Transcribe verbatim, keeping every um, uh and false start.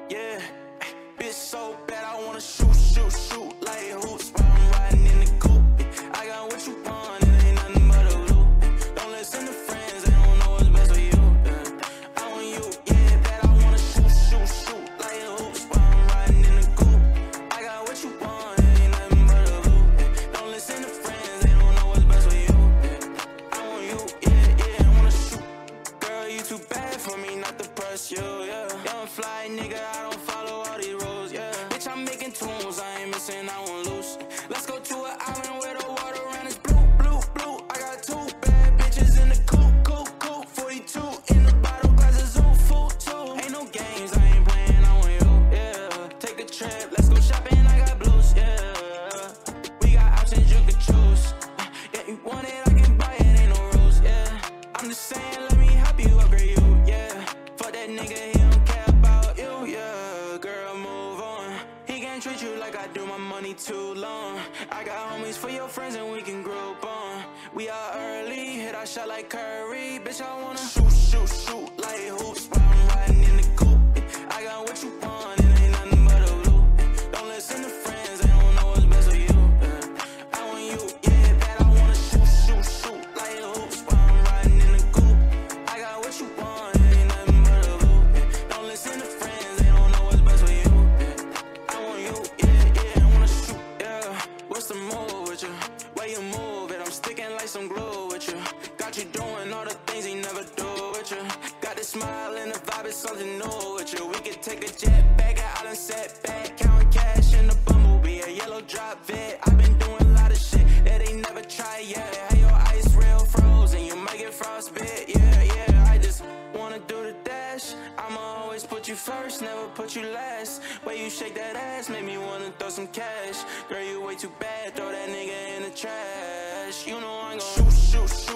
yeah. Bitch so bad, I wanna shoot, shoot, shoot like hoops while I'm riding in the coupe. I got what you want, it ain't nothing but a loop. Don't listen to friends, they don't know what's best for you. Yeah. I want you, yeah, bad. I wanna shoot, shoot, shoot like hoops while I'm riding in the coupe. I got what you want, it ain't nothing but a loop. Don't listen to friends, they don't know what's best for you. Yeah. I want you, yeah, yeah. I wanna shoot. Girl, you too bad for me not to press you, yeah. Young fly nigga, I don't follow all these rules, yeah. Bitch, I'm making tunes, I ain't missing, I won't lose. Let's go to an island where the water around is blue, blue, blue. I got two bad bitches in the coupe, coupe, coupe. forty-two in the bottle, glasses of food too. Ain't no games, I ain't playing, I want you, yeah. Take a trip, let's go shopping, I got blues, yeah. We got options, you can choose. Yeah, you want it, I can buy it, ain't no rules, yeah. I'm just saying, let me help you upgrade you, yeah. Fuck that nigga, he don't care about you, yeah. Girl, move on. He can't treat you like I do, my money too long. I got homies for your friends and we can group on. We are early, hit our shot like Curry. Bitch, I wanna shoot, shoot, shoot like hoops while I'm riding in the coupe. I got what you want, it ain't nothing but a loop. Don't listen to friends, they don't know what's best for you. Yeah. I want you, yeah, bad. I wanna shoot, shoot, shoot like hoops while I'm riding in the coupe. I got what you want, it ain't nothing but a loop. Don't listen to friends, they don't know what's best for you. Yeah. I want you, yeah, yeah. I wanna shoot, yeah. What's the move with you? Where you move it? I'm sticking like some glue with you. Got you doing all the things he never do with you. Got the smile and the vibe is something new with you. We could take a jet back out and set back, counting cash in the bumblebee, a yellow drop vet. I've been doing a lot of shit that they never tried yet. Hey, your ice real frozen, you might get frostbite. Yeah, yeah. I just wanna do the dash. I'ma always put you first, never put you last. Way you shake that ass make me wanna throw some cash. Girl, you way too bad, throw that nigga in the trash. You know I'm gon' shoot, shoot, shoot